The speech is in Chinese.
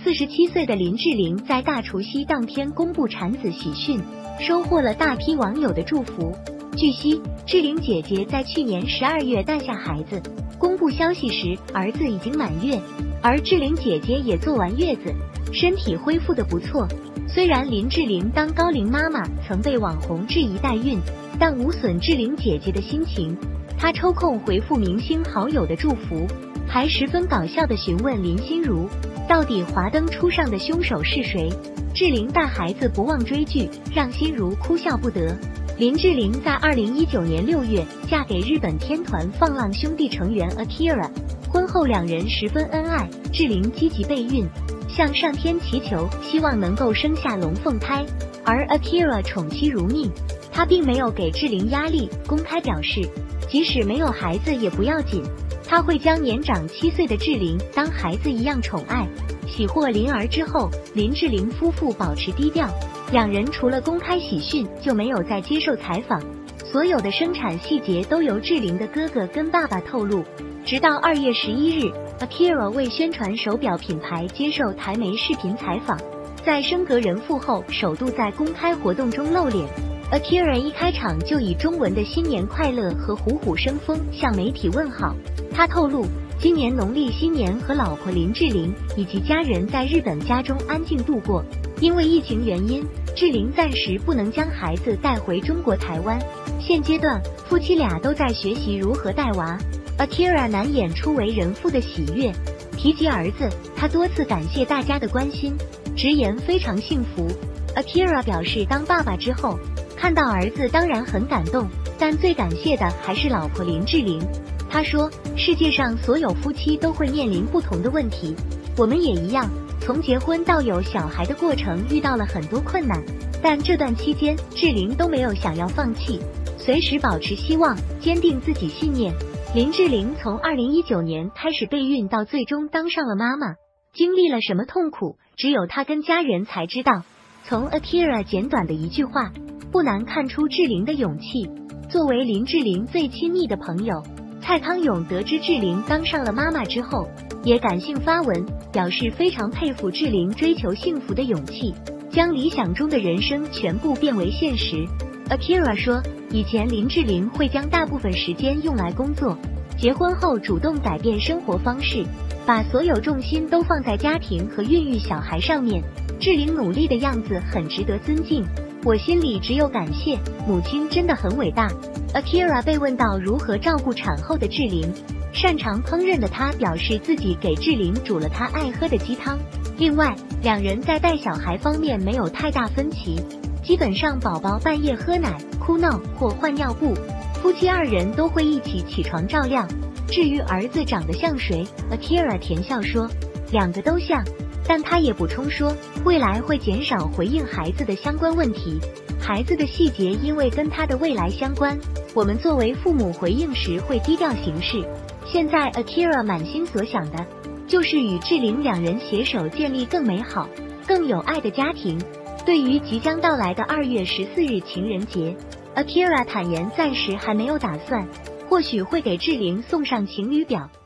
47岁的林志玲在大除夕当天公布产子喜讯，收获了大批网友的祝福。据悉，志玲姐姐在去年12月诞下孩子，公布消息时儿子已经满月，而志玲姐姐也坐完月子，身体恢复得不错。虽然林志玲当高龄妈妈曾被网红质疑代孕，但无损志玲姐姐的心情。她抽空回复明星好友的祝福，还十分搞笑地询问林心如，到底华灯初上的凶手是谁？志玲带孩子不忘追剧，让心如哭笑不得。林志玲在2019年6月嫁给日本天团放浪兄弟成员 Akira， 婚后两人十分恩爱，志玲积极备孕，向上天祈求，希望能够生下龙凤胎，而 Akira 宠妻如命，他并没有给志玲压力，公开表示，即使没有孩子也不要紧，他会将年长7岁的志玲当孩子一样宠爱。喜获麟儿之后，林志玲夫妇保持低调，两人除了公开喜讯就没有再接受采访，所有的生产细节都由志玲的哥哥跟爸爸透露。直到2月11日 ，Akira 为宣传手表品牌接受台媒视频采访，在升格人父后首度在公开活动中露脸。Akira 一开场就以中文的新年快乐和虎虎生风向媒体问好。他透露，今年农历新年和老婆林志玲以及家人在日本家中安静度过，因为疫情原因，志玲暂时不能将孩子带回中国台湾。现阶段，夫妻俩都在学习如何带娃。Akira 难掩初为人父的喜悦，提及儿子，他多次感谢大家的关心，直言非常幸福。Akira 表示，当爸爸之后，看到儿子当然很感动，但最感谢的还是老婆林志玲。他说，世界上所有夫妻都会面临不同的问题，我们也一样，从结婚到有小孩的过程遇到了很多困难，但这段期间志玲都没有想要放弃，随时保持希望，坚定自己信念。林志玲从2019年开始备孕到最终当上了妈妈，经历了什么痛苦，只有她跟家人才知道。从 Akira 简短的一句话，不难看出志玲的勇气。作为林志玲最亲密的朋友，蔡康永得知志玲当上了妈妈之后，也感性发文，表示非常佩服志玲追求幸福的勇气，将理想中的人生全部变为现实。Akira 说，以前林志玲会将大部分时间用来工作，结婚后主动改变生活方式，把所有重心都放在家庭和孕育小孩上面。志玲努力的样子很值得尊敬，我心里只有感谢，母亲真的很伟大。Akira 被问到如何照顾产后的志玲，擅长烹饪的她表示自己给志玲煮了她爱喝的鸡汤。另外，两人在带小孩方面没有太大分歧，基本上宝宝半夜喝奶、哭闹或换尿布，夫妻二人都会一起起床照料。至于儿子长得像谁， Akira 甜笑说，两个都像，但他也补充说，未来会减少回应孩子的相关问题，孩子的细节因为跟他的未来相关，我们作为父母回应时会低调行事。现在 Akira 满心所想的就是与志玲两人携手建立更美好、更有爱的家庭。对于即将到来的2月14日情人节， Akira 坦言暂时还没有打算，或许会给志玲送上情侣表。